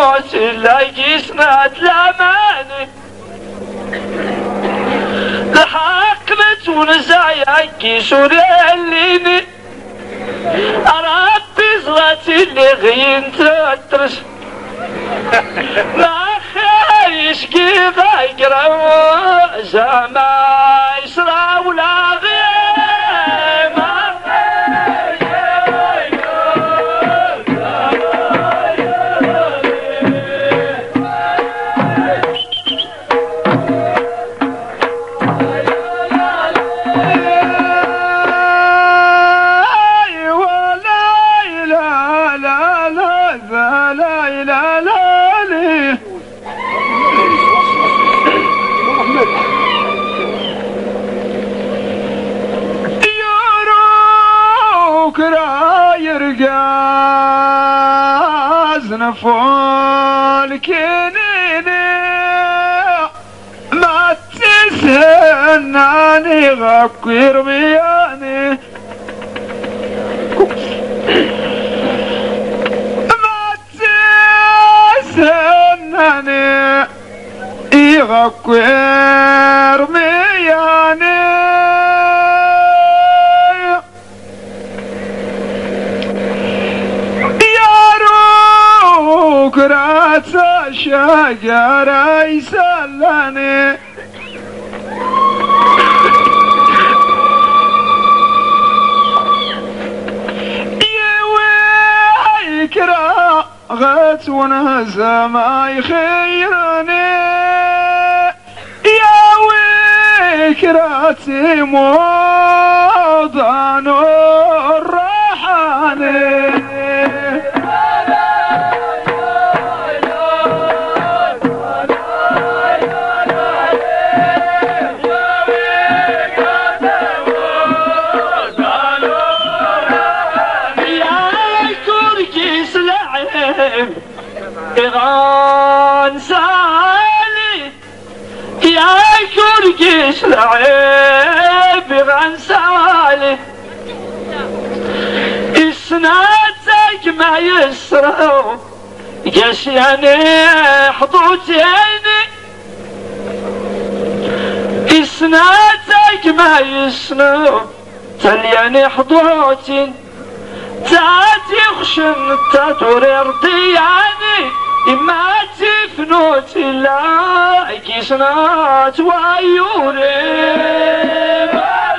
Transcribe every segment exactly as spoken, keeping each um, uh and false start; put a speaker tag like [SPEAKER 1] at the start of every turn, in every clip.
[SPEAKER 1] تموت إلا يقيسنا تلاماني الحق متونزا يقيسوا ليليني ربي زغتي اللي غين تترس ما خايش كيف يقرا زعما يسرى ولا غير ما خايش نفول كنيني ما تسهناني غكير بياني ما تسهناني غكير بياني كرات شجرة يسلني يوي كرا غات ونهزة ما يخيرني يوي كراتي موضع نور رحاني غنسالي يا كرقيش العيب غنسالي اسناتك ما يسروا قشياني حضوتيني اسناتك ما يسروا تلياني حضوتين تاتي خشن تاتوري رضياني إما تفنوت لا كيسنات وعيوني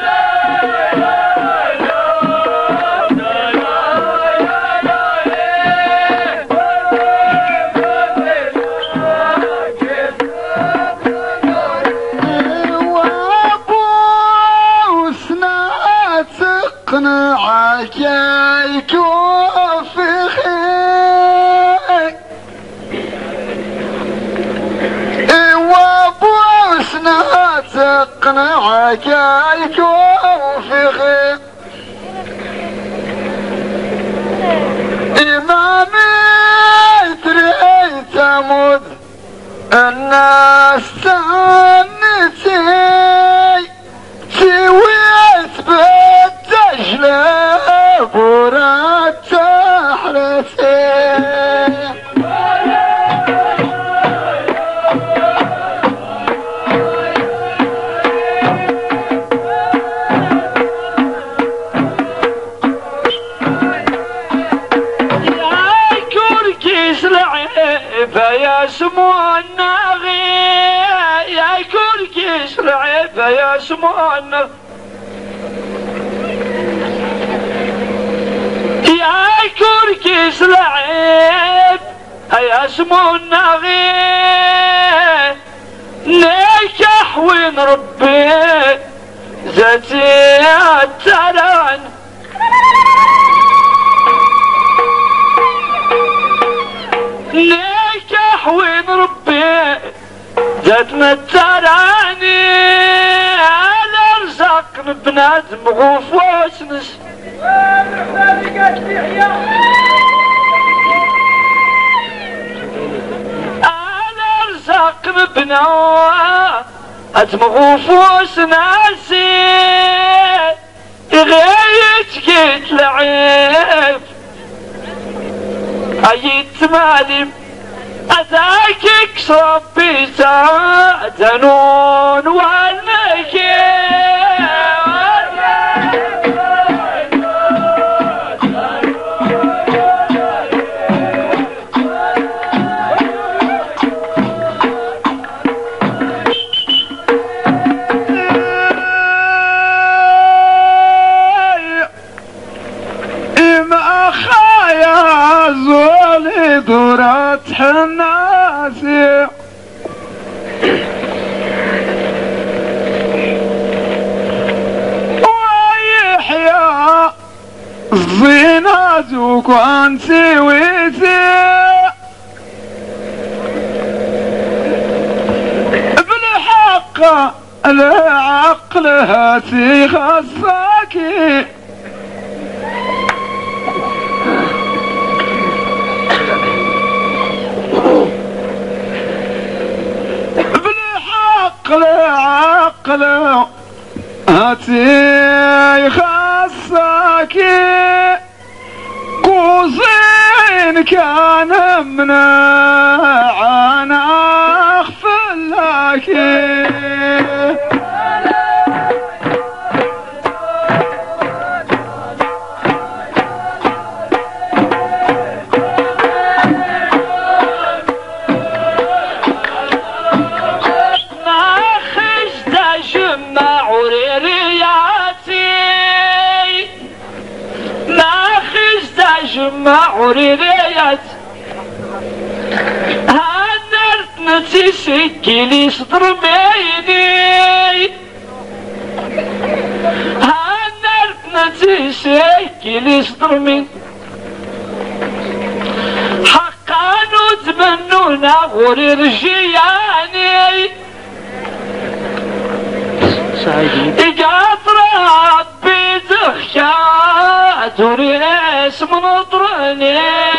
[SPEAKER 1] وابوسنا تقنعك يكوفي تقنعك يكوفي خير إمامي تريد تموت الناس تعنتي سويت بالتجلب ورات تحرتي يا سمو النغي يا كركيس العيب يا سمو النغي يا كركيس العيب يا سمو النغي نكح وين ربي ذاتي التران وين ربي جاتنا التراني على رزق بنادم غوف واسنس على رزق بنادم غوف واسناسي غيت جيت لعيب ايت مالي أتاك اكسر بسعدنون والنكي
[SPEAKER 2] دورات حناسي ويحيى الزينات وكوانسي ويسي بالحق العقل هاتي خصاكي عقل عقل هاتي خاصك قوسين كان منع انا اغفر لك
[SPEAKER 1] مع ريريات هنرت نتسيك لي صدر ميني هنرت نتسيك لي صدر مين حقا نتمنونا غوري رجياني إقاط ربي زخشات وريس منطرني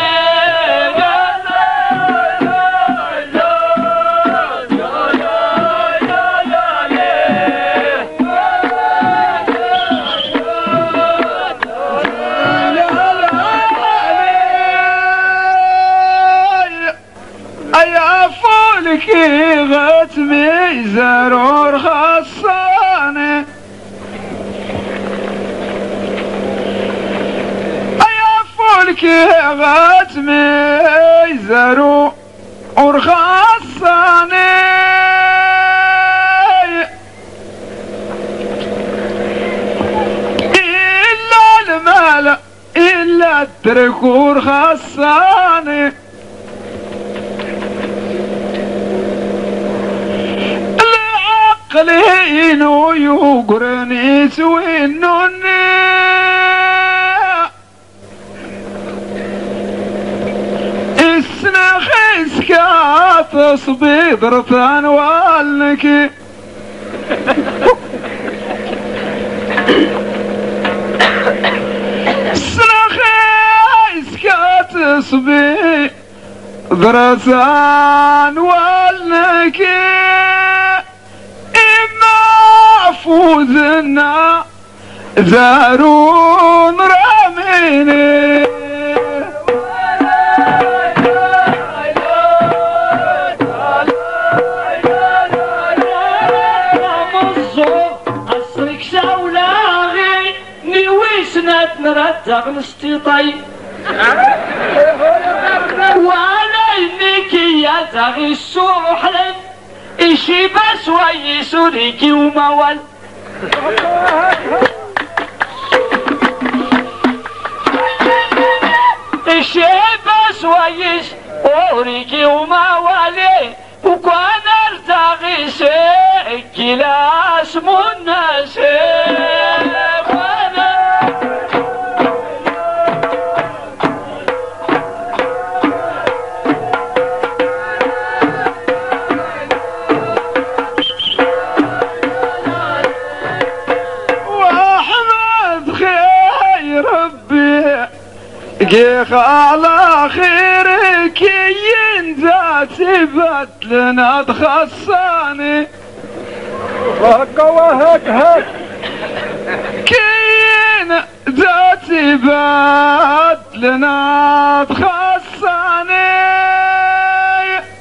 [SPEAKER 2] يا فولك غتمي زرور خصاني يا فولك غتمي زرور خصاني إلا المال إلا الدركور خصاني قلينو يقرني سوينوني السنة خيسكا تصبي ضرطان والنكي السنة خيسكا تصبي ضرطان والنكي فوزنا زارون راميني
[SPEAKER 1] قصرك سولاغي نويسنا نرتغ نستيطي وانا انك يا تغي السوحل إشي بس ويسوريكي وموال إشي بس ويسوريكي وموالي وكان ارتغي سيكي لاس مناسب
[SPEAKER 2] كيخ على خيرك ينزاتي بدلنا تخصاني هكا وهك هك كين ذاتي بدلنا تخصاني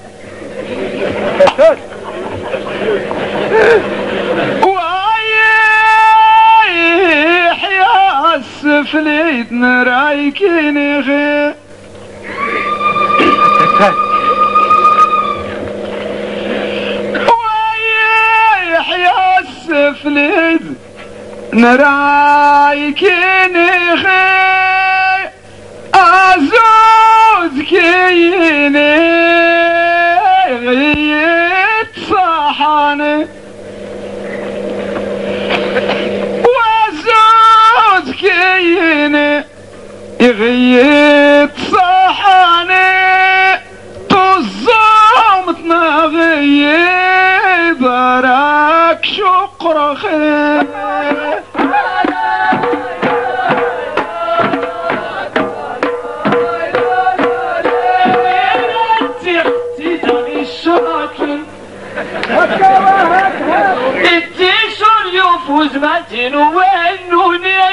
[SPEAKER 2] ويحيى السفليد نرايكيني خي أزود كيني غيت صحاني وزود كيني يغيت صحاني طزمتنا غيب راك شقر خير
[SPEAKER 1] التيشر يفوز متين وينوني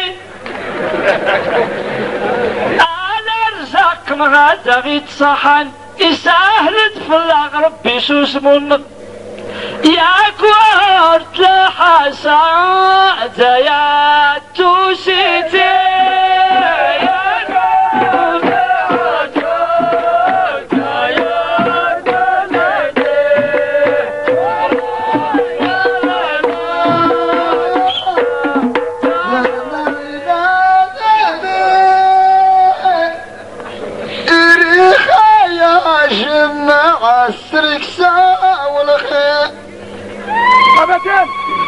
[SPEAKER 1] على رزق مغادغ صحن يسهلت في الأغرب بسوس من يا كورت لحسات يا توسيتي
[SPEAKER 3] عسرك ساعة والخير
[SPEAKER 2] أبدا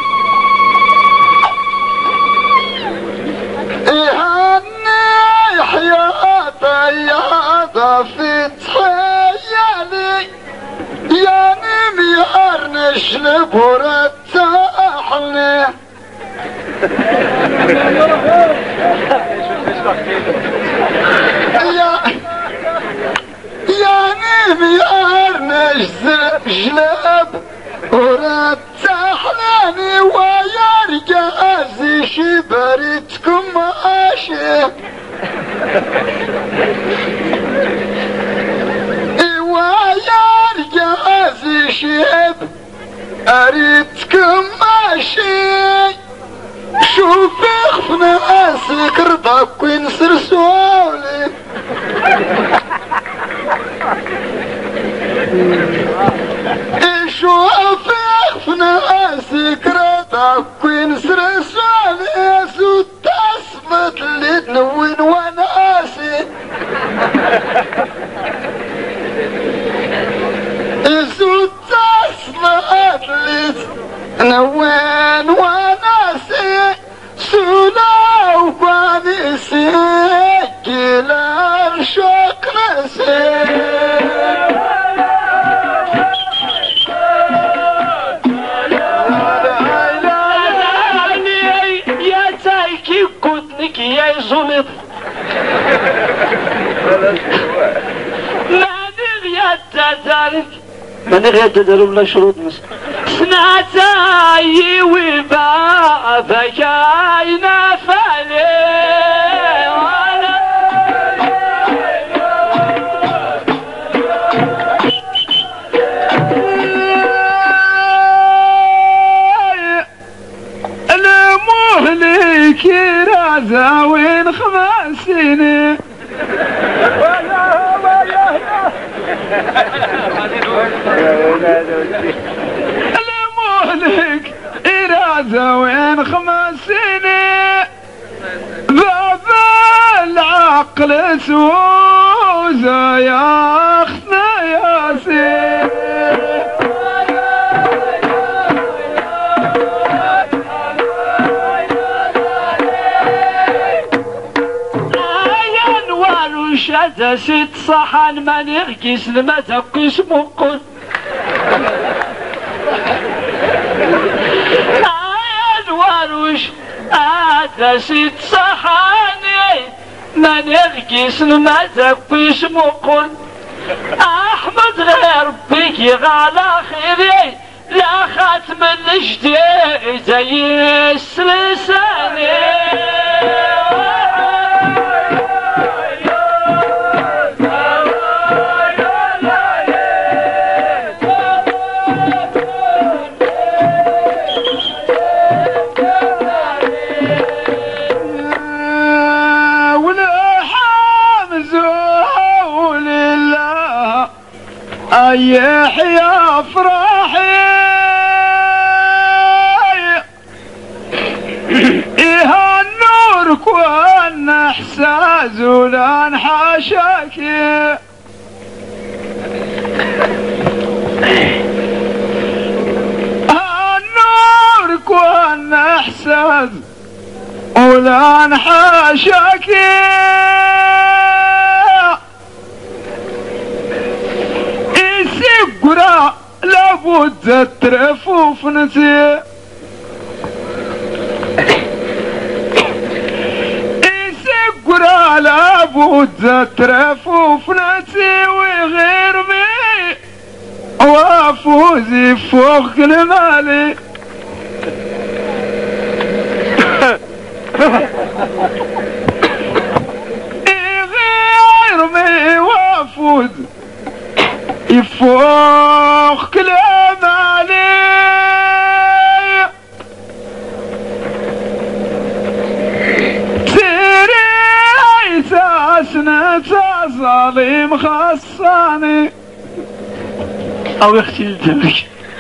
[SPEAKER 3] إيهاني حياتي يا في تخيلي يا نميار نشلب ورتاحني يا يا نميار نجذب جلب ورتاحني ويا رجازي شبرتكم ماشي ويا رجازي شب أريدكم ماشي شوفي خفنا اسك رضاك وينسر سؤالي شوفي خفنا اسك رضاك وينسر سؤالي سو تثبت اللي تنوين وناسي سو تثبت اللي تنوين وناسي سولا وبانيسي كلا شوق نسي
[SPEAKER 1] يا تايكي كودنك يا زلط ما نغيا تدارك ما نغيا تدارك لا شروط مس سنعتاي وبا فكاينا فالي
[SPEAKER 2] المهلك رازا وين خماسيني المهلك إرادة وين خمسيني باب العقل سوزة يا أختنا ياسين
[SPEAKER 1] شذا ست صحن ما نرقص المزقش مقل الوروش هذا ست صحن ما نرقص المزقش مقل احمد غير بك على خيري لا ختم الجديد زي السلساني
[SPEAKER 2] يحيى فرحي إيها النور كون احساس ولان حاشاك النور كون احساس ولان حاشاك يسقرا لابد ترفوف نتي يسقرا لابد ترفوف نتي وغير بي وافوزي فوق المالي غير مي وافوز يفوق كلام علي سيري عيسى ظالم خصاني
[SPEAKER 1] او يختي الدمك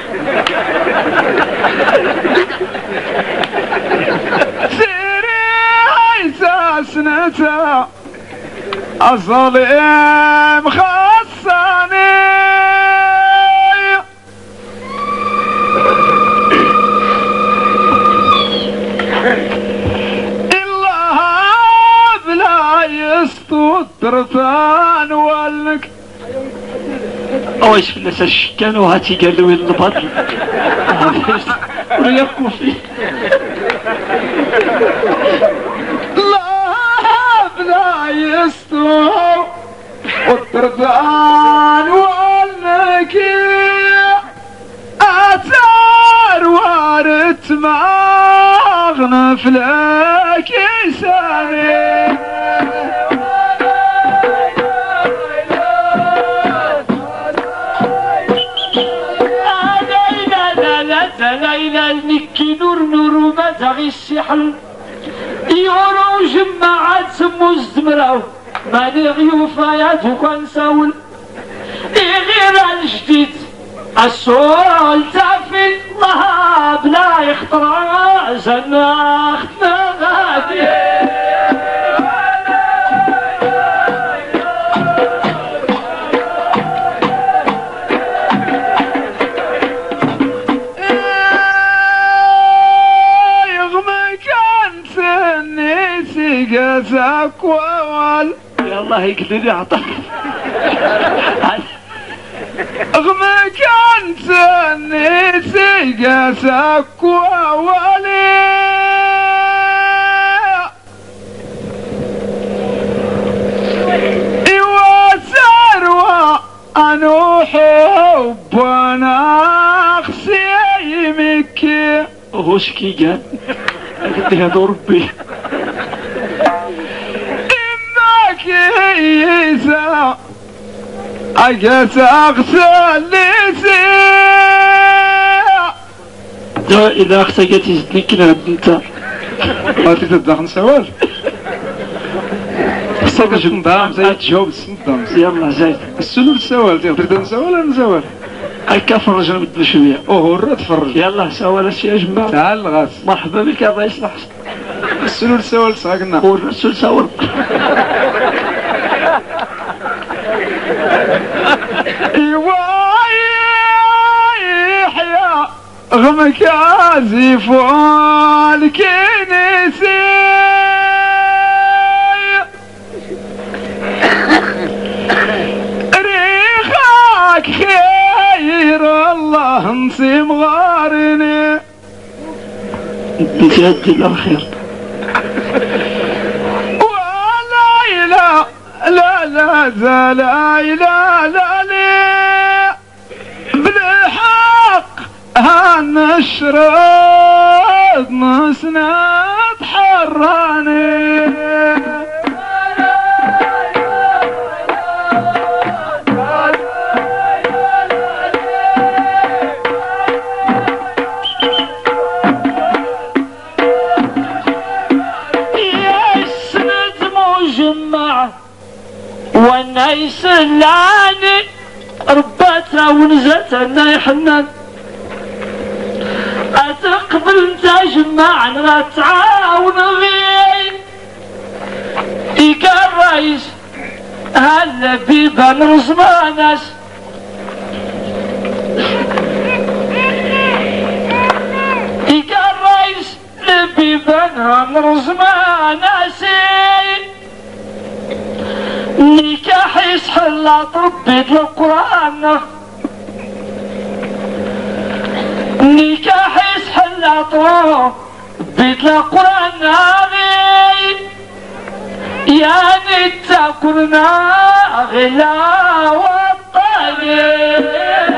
[SPEAKER 2] سيري عيسى سنتا الظالم خصاني طرفان والك
[SPEAKER 1] اويش في الناس الشكان وهاتي قالوا وين البطل ويبكوا فيه
[SPEAKER 2] لا بلا يستو والطرفان والك اثار وارت معاغنا فلاك يساني
[SPEAKER 1] ليلى المكي نور نور وما تغي السحل يورو جماعات سمو الزمراو ماني غيوفايات وكان ساول غير الجديد السؤال تافل الله بلا يخترع زناختنا غادي
[SPEAKER 2] جزاك ووال
[SPEAKER 1] يا الله يقدر عطاك
[SPEAKER 2] غما كان سنيتي جزاك ووالي ايوا سروى انو حب وانا خسي مكي
[SPEAKER 1] وش كي قال قد هذا ربي
[SPEAKER 2] كيسا أجلس أغسل لسي
[SPEAKER 1] لا إذا أختجت يزدنك لها أنت
[SPEAKER 2] ما تتدخل سوال خصك جنبام زي تجاوب السندام
[SPEAKER 1] يلا زايد
[SPEAKER 2] السلول سوال تقدر نسوال ولا نسوال
[SPEAKER 1] هكا فرجنا بدنا شوية
[SPEAKER 2] اوه الرا تفرج
[SPEAKER 1] يلا سوال الشيء يا جماعة
[SPEAKER 2] تعال الغاس
[SPEAKER 1] مرحبا بك الله يصلح
[SPEAKER 2] السلول سوال ساقنا
[SPEAKER 1] والرسول سوال
[SPEAKER 2] يحيى غمك عازف والكنيسة ريخك خير الله نسيم غارني
[SPEAKER 1] بجد الأخير
[SPEAKER 2] ولا إله لا لا لا لا لا لا لا بالحق هالنشرة مسند حراني
[SPEAKER 1] يسند مجمع والناس اللاني ربات نزلت ونزلت عنا يحنان أتقبل تجمعنا تعاون غير إيكا الرئيس هلا في بن رزماناس إيكا الرئيس في بن رزماناس نكاح يسحل طبيت القرآن نكاح يسحل طبيت القرآن يا نتاكلنا غلا والطريق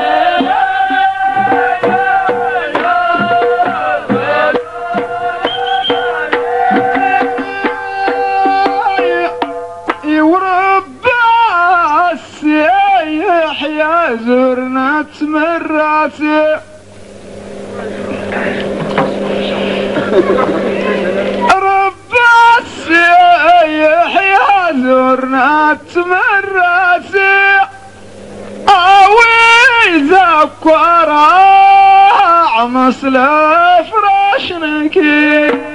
[SPEAKER 2] يا زرنا تمراتي رب السيح يا زرنا تمراتي اوي ذاك وراء مصل فراشنكي